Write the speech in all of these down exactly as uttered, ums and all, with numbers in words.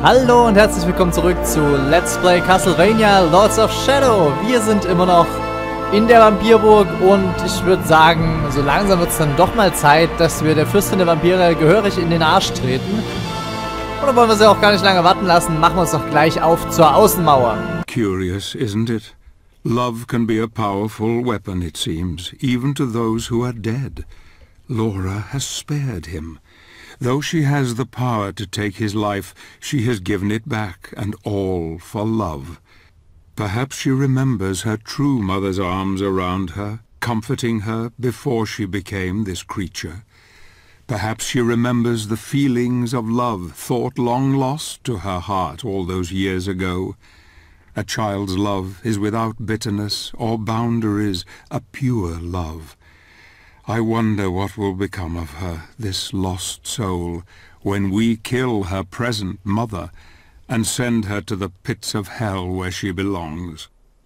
Hallo und herzlich willkommen zurück zu Let's Play Castlevania Lords of Shadow. Wir sind immer noch in der Vampirburg und ich würde sagen, so langsam wird es dann doch mal Zeit, dass wir der Fürstin der Vampire gehörig in den Arsch treten. Und dann wollen wir sie auch gar nicht lange warten lassen, machen wir uns doch gleich auf zur Außenmauer. Curious, isn't it? Love can be a powerful weapon, it seems, even to those who are dead. Laura has spared him. Though she has the power to take his life, she has given it back, and all for love. Perhaps she remembers her true mother's arms around her, comforting her before she became this creature. Perhaps she remembers the feelings of love thought long lost to her heart all those years ago. A child's love is without bitterness or boundaries, a pure love. I wonder what will become of her, this lost soul, when we kill her present mother and send her to the pits of hell where she belongs.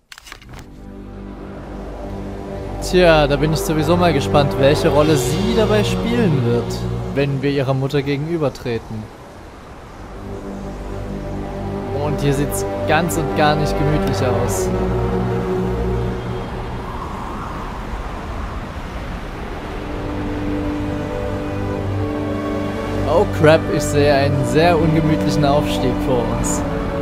Tja, da bin ich sowieso mal gespannt, welche Rolle sie dabei spielen wird, wenn wir ihrer Mutter gegenübertreten. Und hier sieht's ganz und gar nicht gemütlich aus. Oh crap, ich sehe einen sehr ungemütlichen Aufstieg vor uns.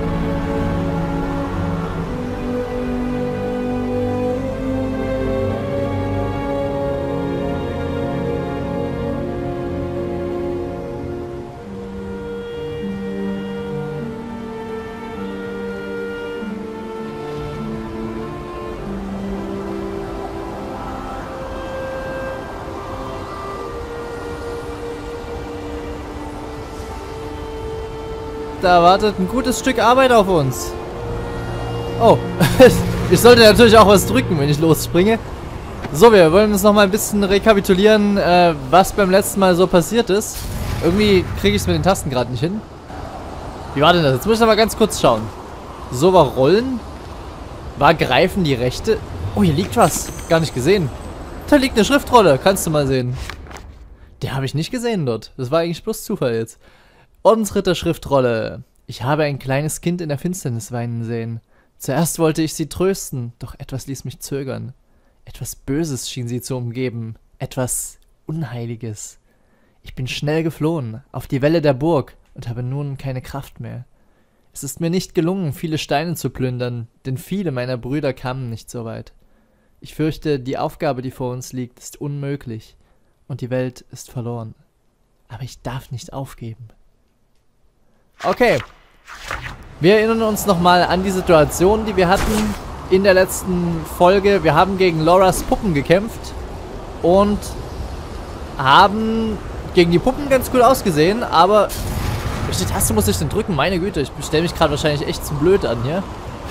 Da wartet ein gutes Stück Arbeit auf uns. Oh, ich sollte natürlich auch was drücken, wenn ich losspringe. So, wir wollen uns noch mal ein bisschen rekapitulieren, äh, was beim letzten Mal so passiert ist. Irgendwie kriege ich es mit den Tasten gerade nicht hin. Wie war denn das? Jetzt muss ich aber ganz kurz schauen. So war Rollen. War Greifen die Rechte. Oh, hier liegt was. Gar nicht gesehen. Da liegt eine Schriftrolle. Kannst du mal sehen. Die habe ich nicht gesehen dort. Das war eigentlich bloß Zufall jetzt. Ordensritter Schriftrolle. Ich habe ein kleines Kind in der Finsternis weinen sehen. Zuerst wollte ich sie trösten, doch etwas ließ mich zögern. Etwas Böses schien sie zu umgeben. Etwas Unheiliges. Ich bin schnell geflohen, auf die Wälle der Burg, und habe nun keine Kraft mehr. Es ist mir nicht gelungen, viele Steine zu plündern, denn viele meiner Brüder kamen nicht so weit. Ich fürchte, die Aufgabe, die vor uns liegt, ist unmöglich, und die Welt ist verloren. Aber ich darf nicht aufgeben. Okay, wir erinnern uns nochmal an die Situation, die wir hatten in der letzten Folge. Wir haben gegen Lauras Puppen gekämpft und haben gegen die Puppen ganz gut ausgesehen, aber welche Taste muss ich denn drücken? Meine Güte, ich stelle mich gerade wahrscheinlich echt zu blöd an hier.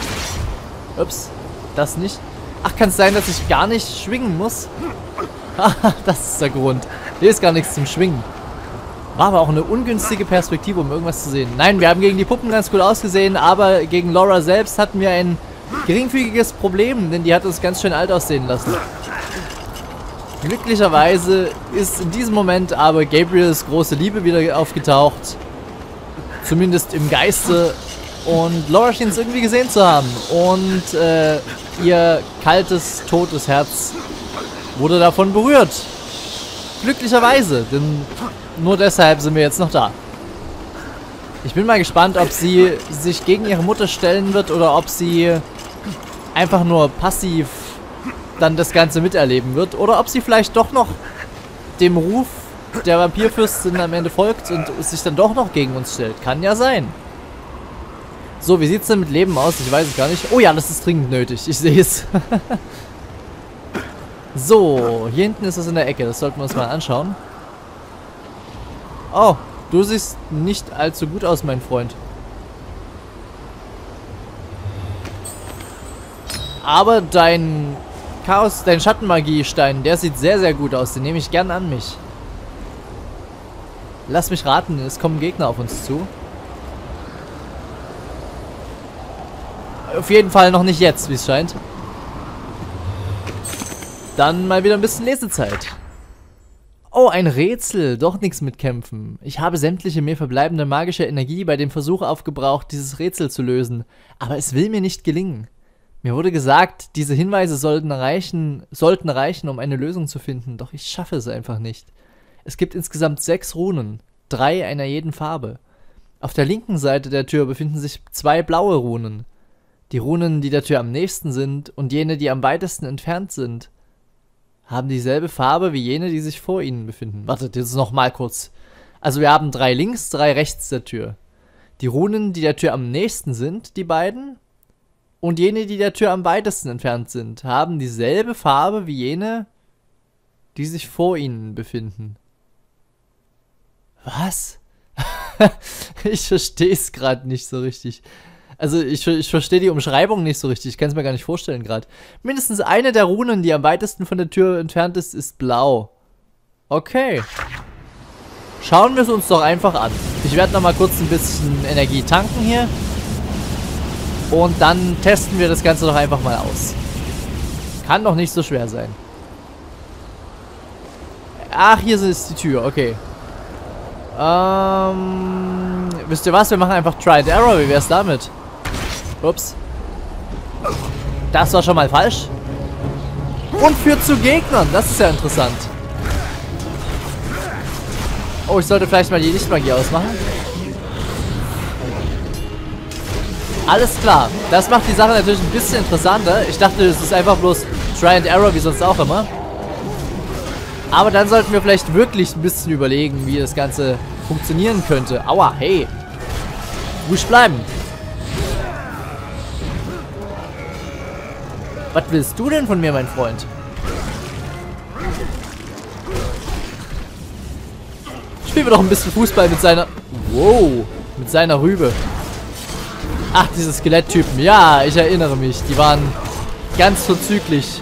Ups, das nicht. Ach, kann es sein, dass ich gar nicht schwingen muss? Haha, das ist der Grund. Hier ist gar nichts zum Schwingen. War aber auch eine ungünstige Perspektive, um irgendwas zu sehen. Nein, wir haben gegen die Puppen ganz gut ausgesehen, aber gegen Laura selbst hatten wir ein geringfügiges Problem, denn die hat uns ganz schön alt aussehen lassen. Glücklicherweise ist in diesem Moment aber Gabriels große Liebe wieder aufgetaucht. Zumindest im Geiste. Und Laura schien es irgendwie gesehen zu haben. Und äh, ihr kaltes, totes Herz wurde davon berührt. Glücklicherweise, denn nur deshalb sind wir jetzt noch da. Ich bin mal gespannt, ob sie sich gegen ihre Mutter stellen wird oder ob sie einfach nur passiv dann das Ganze miterleben wird. Oder ob sie vielleicht doch noch dem Ruf der Vampirfürstin am Ende folgt und sich dann doch noch gegen uns stellt. Kann ja sein. So, wie sieht es denn mit Leben aus? Ich weiß es gar nicht. Oh ja, das ist dringend nötig. Ich sehe es. So, hier hinten ist es in der Ecke. Das sollten wir uns mal anschauen. Oh, du siehst nicht allzu gut aus, mein Freund. Aber dein Chaos, dein Schattenmagie-Stein, der sieht sehr, sehr gut aus. Den nehme ich gern an mich. Lass mich raten, es kommen Gegner auf uns zu. Auf jeden Fall noch nicht jetzt, wie es scheint. Dann mal wieder ein bisschen Lesezeit. Oh, ein Rätsel. Doch nichts mit Kämpfen. Ich habe sämtliche mir verbleibende magische Energie bei dem Versuch aufgebraucht, dieses Rätsel zu lösen. Aber es will mir nicht gelingen. Mir wurde gesagt, diese Hinweise sollten reichen, sollten reichen, um eine Lösung zu finden. Doch ich schaffe es einfach nicht. Es gibt insgesamt sechs Runen. Drei einer jeden Farbe. Auf der linken Seite der Tür befinden sich zwei blaue Runen. Die Runen, die der Tür am nächsten sind und jene, die am weitesten entfernt sind, haben dieselbe Farbe wie jene, die sich vor ihnen befinden. Wartet, jetzt noch mal kurz. Also wir haben drei links, drei rechts der Tür. Die Runen, die der Tür am nächsten sind, die beiden, und jene, die der Tür am weitesten entfernt sind, haben dieselbe Farbe wie jene, die sich vor ihnen befinden. Was? Ich verstehe es gerade nicht so richtig. Also ich, ich verstehe die Umschreibung nicht so richtig. Ich kann es mir gar nicht vorstellen gerade. Mindestens eine der Runen, die am weitesten von der Tür entfernt ist, ist blau. Okay. Schauen wir es uns doch einfach an. Ich werde noch mal kurz ein bisschen Energie tanken hier. Und dann testen wir das Ganze doch einfach mal aus. Kann doch nicht so schwer sein. Ach, hier ist die Tür. Okay. Ähm, wisst ihr was? Wir machen einfach Try and Error. Wie wär's damit? Ups. Das war schon mal falsch. Und führt zu Gegnern. Das ist ja interessant. Oh, ich sollte vielleicht mal die Lichtmagie ausmachen. Alles klar. Das macht die Sache natürlich ein bisschen interessanter. Ich dachte, es ist einfach bloß Try and Error, wie sonst auch immer. Aber dann sollten wir vielleicht wirklich ein bisschen überlegen, wie das Ganze funktionieren könnte. Aua, hey. Ruhig bleiben. Was willst du denn von mir, mein Freund? Spielen wir doch ein bisschen Fußball mit seiner... Wow, mit seiner Rübe. Ach, diese Skeletttypen. Ja, ich erinnere mich. Die waren ganz vorzüglich.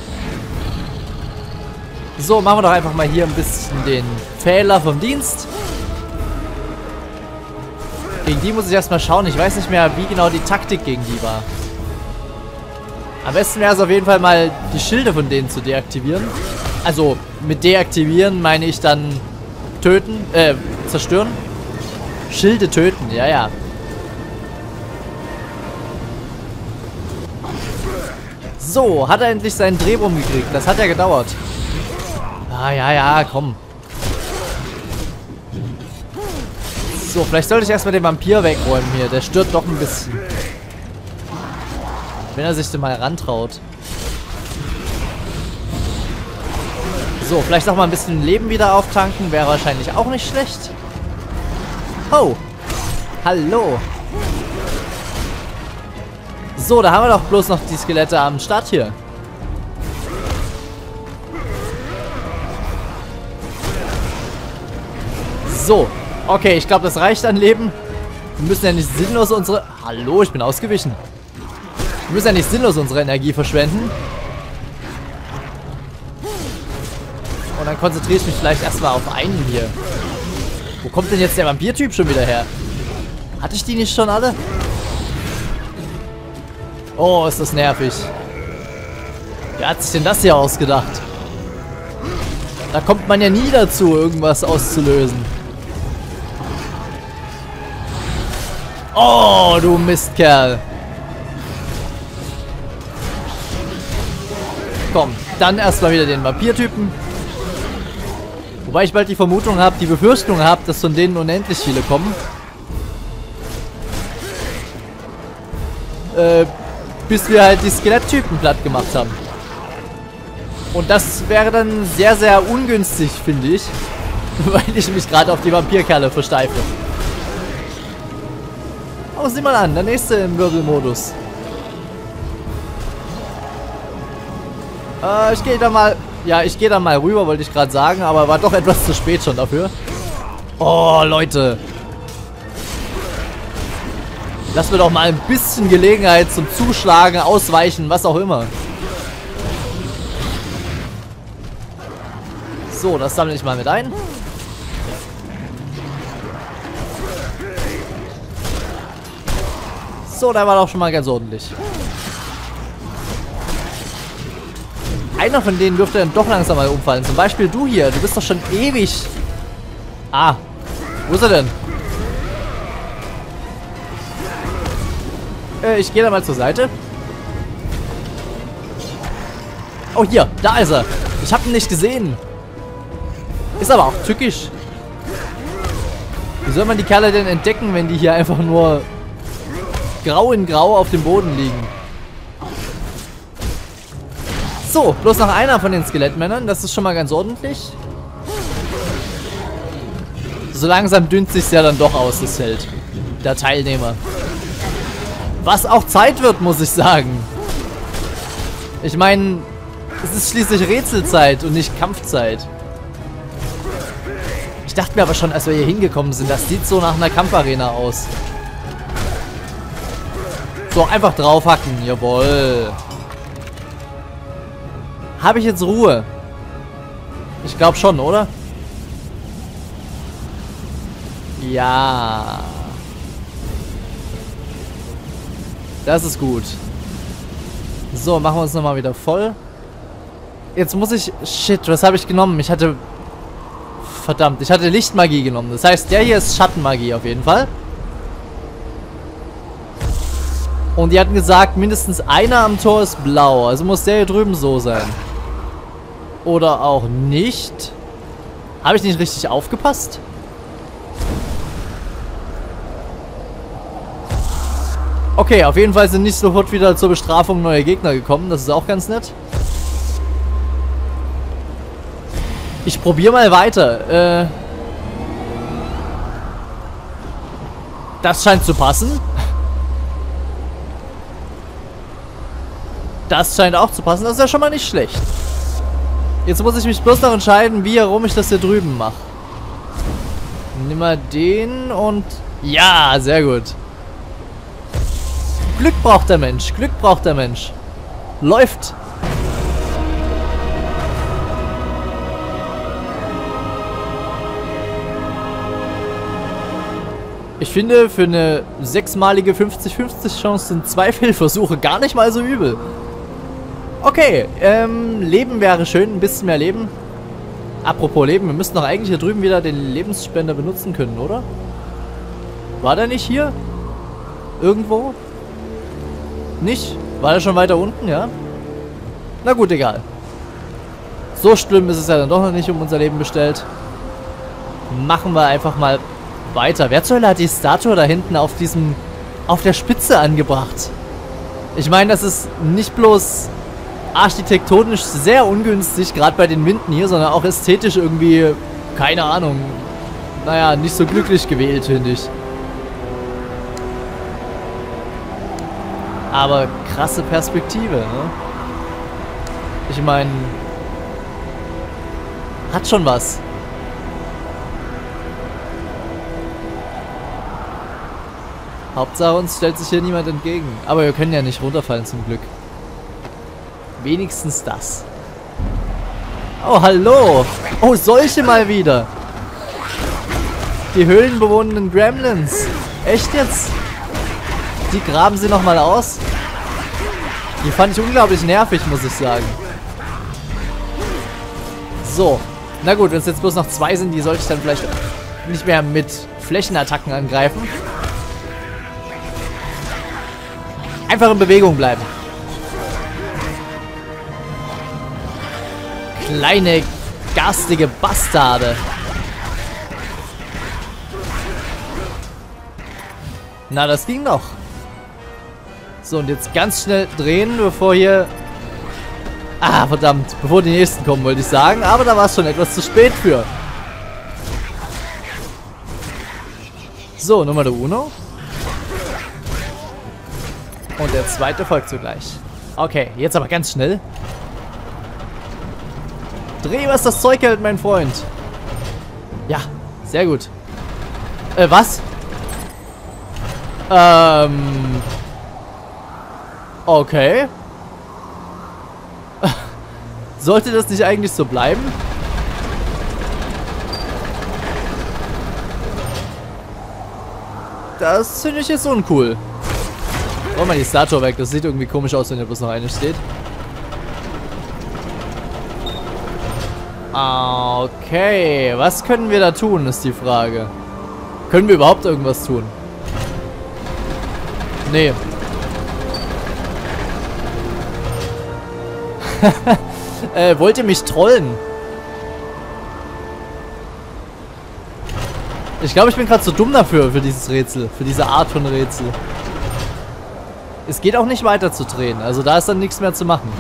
So, machen wir doch einfach mal hier ein bisschen den Fehler vom Dienst. Gegen die muss ich erstmal schauen. Ich weiß nicht mehr, wie genau die Taktik gegen die war. Am besten wäre es auf jeden Fall mal, die Schilde von denen zu deaktivieren. Also, mit deaktivieren meine ich dann töten, äh, zerstören. Schilde töten, ja, ja. So, hat er endlich seinen Dreh rumgekriegt. Das hat ja gedauert. Ah, ja, ja, komm. So, vielleicht sollte ich erstmal den Vampir wegräumen hier. Der stört doch ein bisschen. Wenn er sich denn mal rantraut. So, vielleicht noch mal ein bisschen Leben wieder auftanken. Wäre wahrscheinlich auch nicht schlecht. Oh. Hallo. So, da haben wir doch bloß noch die Skelette am Start hier. So. Okay, ich glaube, das reicht an Leben. Wir müssen ja nicht sinnlos unsere... Hallo, ich bin ausgewichen. Wir müssen ja nicht sinnlos unsere Energie verschwenden. Und dann konzentriere ich mich vielleicht erstmal auf einen hier. Wo kommt denn jetzt der Vampir-Typ schon wieder her? Hatte ich die nicht schon alle? Oh, ist das nervig. Wer hat sich denn das hier ausgedacht? Da kommt man ja nie dazu, irgendwas auszulösen. Oh, du Mistkerl. Komm, dann erstmal wieder den Vampir-Typen. Wobei ich bald die Vermutung habe, die Befürchtung habe, dass von denen unendlich viele kommen. Äh, bis wir halt die Skeletttypen platt gemacht haben. Und das wäre dann sehr, sehr ungünstig, finde ich. Weil ich mich gerade auf die Vampirkerle versteife. Oh, sieh mal an, der nächste im Wirbelmodus. Äh, ich gehe da mal... Ja, ich gehe da mal rüber, wollte ich gerade sagen, aber war doch etwas zu spät schon dafür. Oh, Leute. Lass mir doch mal ein bisschen Gelegenheit zum Zuschlagen, Ausweichen, was auch immer. So, das sammle ich mal mit ein. So, der war doch schon mal ganz ordentlich. einer von denen dürfte dann doch langsam mal umfallen. Zum Beispiel du hier. Du bist doch schon ewig. Ah. Wo ist er denn? Äh, ich gehe da mal zur Seite. Oh, hier. Da ist er. Ich habe ihn nicht gesehen. Ist aber auch tückisch. Wie soll man die Kerle denn entdecken, wenn die hier einfach nur grau in grau auf dem Boden liegen? So, bloß noch einer von den Skelettmännern. Das ist schon mal ganz ordentlich. So langsam dünnt sich's ja dann doch aus, das Feld der Teilnehmer. Was auch Zeit wird, muss ich sagen. Ich meine, es ist schließlich Rätselzeit und nicht Kampfzeit. Ich dachte mir aber schon, als wir hier hingekommen sind, das sieht so nach einer Kampfarena aus. So, einfach draufhacken. Jawohl. Habe ich jetzt Ruhe? Ich glaube schon, oder? Ja. Das ist gut. So, machen wir uns nochmal wieder voll. Jetzt muss ich... Shit, was habe ich genommen? Ich hatte... Verdammt, ich hatte Lichtmagie genommen. Das heißt, der hier ist Schattenmagie auf jeden Fall. Und die hatten gesagt, mindestens einer am Tor ist blau. Also muss der hier drüben so sein. Oder auch nicht. Habe ich nicht richtig aufgepasst? Okay, auf jeden Fall sind nicht sofort wieder zur Bestrafung neue Gegner gekommen. Das ist auch ganz nett. Ich probiere mal weiter. Äh, das scheint zu passen. Das scheint auch zu passen. Das ist ja schon mal nicht schlecht. Jetzt muss ich mich bloß noch entscheiden, wie herum ich das hier drüben mache. Nimm mal den und... Ja, sehr gut. Glück braucht der Mensch. Glück braucht der Mensch. Läuft. Ich finde, für eine sechsmalige fünfzig fünfzig Chance sind zwei Fehlversuche gar nicht mal so übel. Okay, ähm, Leben wäre schön, ein bisschen mehr Leben. Apropos Leben, wir müssten doch eigentlich hier drüben wieder den Lebensspender benutzen können, oder? War der nicht hier? Irgendwo? Nicht? War der schon weiter unten, ja? Na gut, egal. So schlimm ist es ja dann doch noch nicht um unser Leben bestellt. Machen wir einfach mal weiter. Wer zur Hölle hat die Statue da hinten auf diesem... auf der Spitze angebracht? Ich meine, das ist nicht bloß... architektonisch sehr ungünstig, gerade bei den Winden hier, sondern auch ästhetisch irgendwie, keine Ahnung, naja, nicht so glücklich gewählt, finde ich. Aber krasse Perspektive, ne? Ich meine, hat schon was. Hauptsache uns stellt sich hier niemand entgegen. Aber wir können ja nicht runterfallen zum Glück. Wenigstens das. Oh, hallo. Oh, solche mal wieder. Die höhlenbewohnenden Gremlins. Echt jetzt? Die graben sie nochmal aus? Die fand ich unglaublich nervig, muss ich sagen. So. Na gut, wenn es jetzt bloß noch zwei sind, die sollte ich dann vielleicht nicht mehr mit Flächenattacken angreifen. Einfach in Bewegung bleiben. Kleine, garstige Bastarde. Na, das ging noch. So, und jetzt ganz schnell drehen, bevor hier... Ah, verdammt. Bevor die nächsten kommen, wollte ich sagen. Aber da war es schon etwas zu spät für. So, Nummer uno. Und der zweite folgt zugleich. Okay, jetzt aber ganz schnell. Dreh, was das Zeug hält, mein Freund. Ja, sehr gut. Äh, was? Ähm... Okay. Sollte das nicht eigentlich so bleiben? Das finde ich jetzt uncool. Hol mal die Statue weg. Das sieht irgendwie komisch aus, wenn hier bloß noch eine steht. Okay, was können wir da tun, ist die Frage. Können wir überhaupt irgendwas tun? Nee. äh, wollt ihr mich trollen? Ich glaube, ich bin gerade zu dumm dafür, für dieses Rätsel. Für diese Art von Rätsel. Es geht auch nicht weiter zu drehen. Also da ist dann nichts mehr zu machen.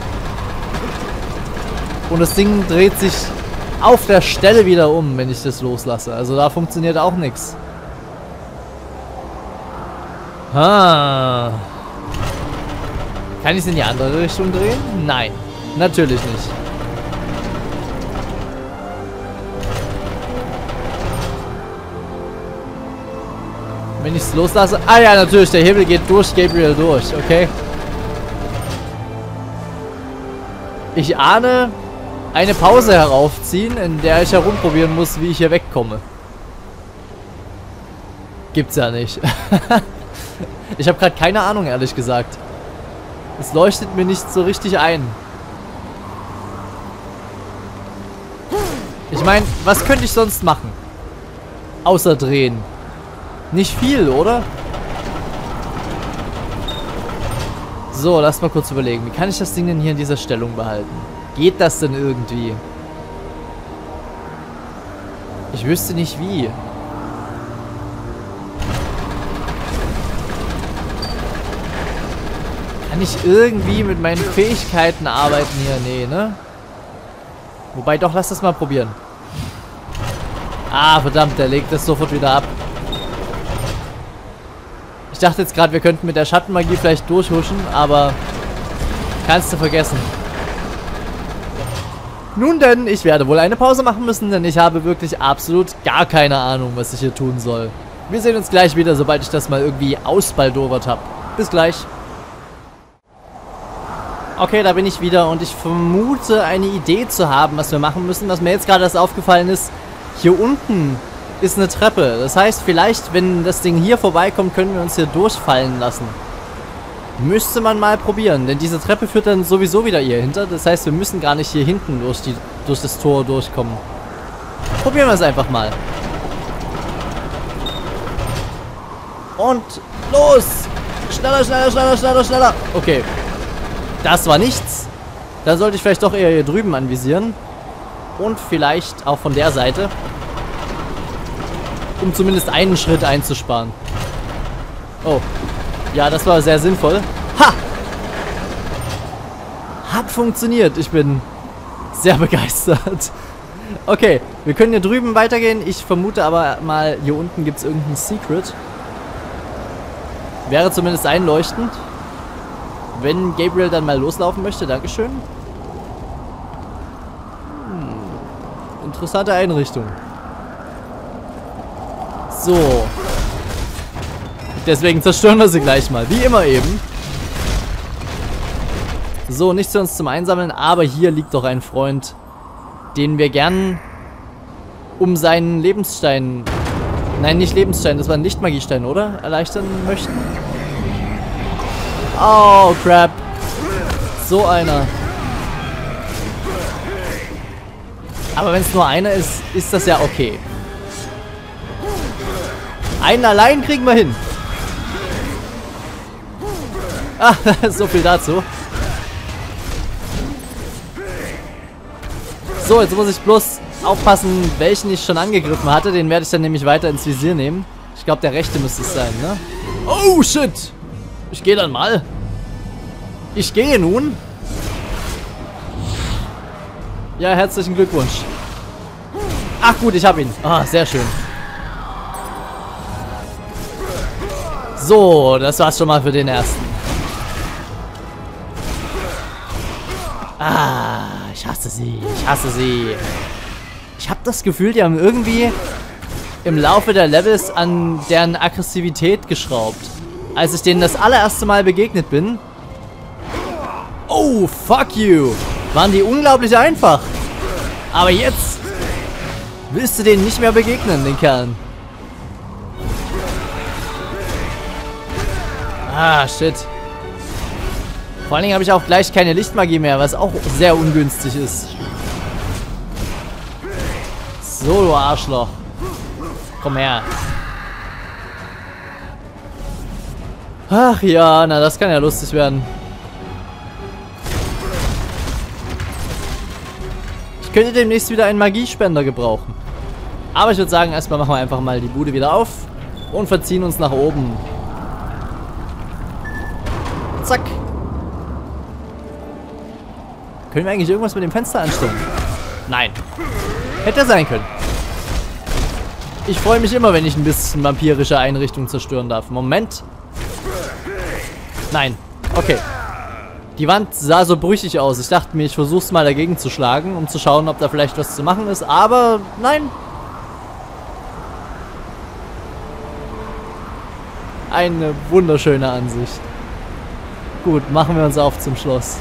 Und das Ding dreht sich auf der Stelle wieder um, wenn ich das loslasse. Also da funktioniert auch nichts. Ah. Kann ich es in die andere Richtung drehen? Nein. Natürlich nicht. Wenn ich es loslasse... Ah ja, natürlich, der Hebel geht durch Gabriel durch, okay. Ich ahne eine Pause heraufziehen, in der ich herumprobieren muss, wie ich hier wegkomme. Gibt's ja nicht. Ich habe gerade keine Ahnung, ehrlich gesagt. Es leuchtet mir nicht so richtig ein. Ich meine, was könnte ich sonst machen? Außer drehen. Nicht viel, oder? So, lass mal kurz überlegen. Wie kann ich das Ding denn hier in dieser Stellung behalten? Geht das denn irgendwie? Ich wüsste nicht wie. Kann ich irgendwie mit meinen Fähigkeiten arbeiten hier? Nee, ne? Wobei, doch, lass das mal probieren. Ah, verdammt, der legt das sofort wieder ab. Ich dachte jetzt gerade, wir könnten mit der Schattenmagie vielleicht durchhuschen, aber kannst du vergessen. Nun denn, ich werde wohl eine Pause machen müssen, denn ich habe wirklich absolut gar keine Ahnung, was ich hier tun soll. Wir sehen uns gleich wieder, sobald ich das mal irgendwie ausbaldowert habe. Bis gleich. Okay, da bin ich wieder und ich vermute, eine Idee zu haben, was wir machen müssen. Was mir jetzt gerade erst aufgefallen ist, hier unten ist eine Treppe. Das heißt, vielleicht, wenn das Ding hier vorbeikommt, können wir uns hier durchfallen lassen. Müsste man mal probieren, denn diese Treppe führt dann sowieso wieder hier hinter. Das heißt, wir müssen gar nicht hier hinten durch, die, durch das Tor durchkommen. Probieren wir es einfach mal. Und los! Schneller, schneller, schneller, schneller, schneller. Okay. Das war nichts. Dann sollte ich vielleicht doch eher hier drüben anvisieren. Und vielleicht auch von der Seite. Um zumindest einen Schritt einzusparen. Oh. Ja, das war sehr sinnvoll. Ha! Hat funktioniert. Ich bin sehr begeistert. Okay, wir können hier drüben weitergehen. Ich vermute aber mal, hier unten gibt es irgendein Secret. Wäre zumindest einleuchtend. Wenn Gabriel dann mal loslaufen möchte. Dankeschön. Hm. Interessante Einrichtung. So. Deswegen zerstören wir sie gleich mal. Wie immer eben. So, nichts für uns zum Einsammeln. Aber hier liegt doch ein Freund, den wir gern um seinen Lebensstein... Nein, nicht Lebensstein. Das war ein Lichtmagiestein, oder? Erleichtern möchten. Oh, crap. So einer. Aber wenn es nur einer ist, ist das ja okay. Einen allein kriegen wir hin. Ah, so viel dazu. So, jetzt muss ich bloß aufpassen, welchen ich schon angegriffen hatte. Den werde ich dann nämlich weiter ins Visier nehmen. Ich glaube, der rechte müsste es sein, ne? Oh, shit. Ich gehe dann mal. Ich gehe nun. Ja, herzlichen Glückwunsch. Ach gut, ich habe ihn. Ah, sehr schön. So, das war's schon mal für den ersten. Ah, ich hasse sie. Ich hasse sie. Ich habe das Gefühl, die haben irgendwie im Laufe der Levels an deren Aggressivität geschraubt. Als ich denen das allererste Mal begegnet bin. Oh, fuck you. Waren die unglaublich einfach. Aber jetzt willst du denen nicht mehr begegnen, den Kerlen. Ah, shit. Vor allen Dingen habe ich auch gleich keine Lichtmagie mehr, was auch sehr ungünstig ist. So, du Arschloch. Komm her. Ach ja, na das kann ja lustig werden. Ich könnte demnächst wieder einen Magiespender gebrauchen. Aber ich würde sagen, erstmal machen wir einfach mal die Bude wieder auf und verziehen uns nach oben. Zack. Können wir eigentlich irgendwas mit dem Fenster anstellen? Nein. Hätte sein können. Ich freue mich immer, wenn ich ein bisschen vampirische Einrichtungen zerstören darf. Moment. Nein. Okay. Die Wand sah so brüchig aus. Ich dachte mir, ich versuche es mal dagegen zu schlagen, um zu schauen, ob da vielleicht was zu machen ist. Aber nein. Eine wunderschöne Ansicht. Gut, machen wir uns auf zum Schloss.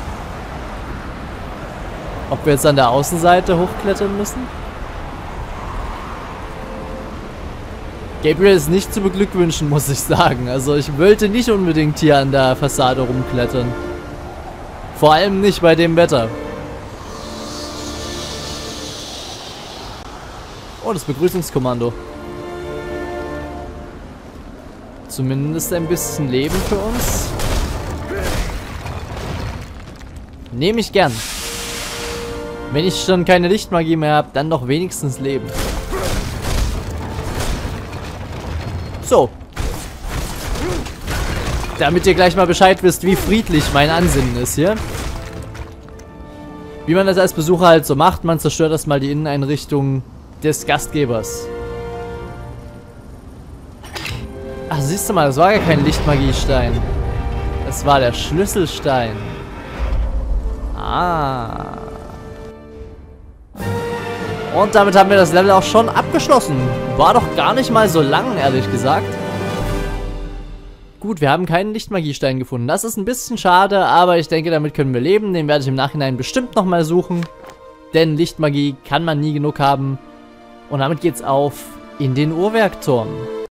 Ob wir jetzt an der Außenseite hochklettern müssen? Gabriel ist nicht zu beglückwünschen, muss ich sagen. Also ich wollte nicht unbedingt hier an der Fassade rumklettern. Vor allem nicht bei dem Wetter. Oh, das Begrüßungskommando. Zumindest ein bisschen Leben für uns. Nehme ich gern. Wenn ich schon keine Lichtmagie mehr habe, dann doch wenigstens Leben. So. Damit ihr gleich mal Bescheid wisst, wie friedlich mein Ansinnen ist hier. Wie man das als Besucher halt so macht, man zerstört erstmal die Inneneinrichtung des Gastgebers. Ach, siehst du mal, das war gar kein Lichtmagiestein. Das war der Schlüsselstein. Ah. Und damit haben wir das Level auch schon abgeschlossen. War doch gar nicht mal so lang, ehrlich gesagt. Gut, wir haben keinen Lichtmagiestein gefunden. Das ist ein bisschen schade, aber ich denke, damit können wir leben. Den werde ich im Nachhinein bestimmt nochmal suchen. Denn Lichtmagie kann man nie genug haben. Und damit geht's auf in den Uhrwerkturm.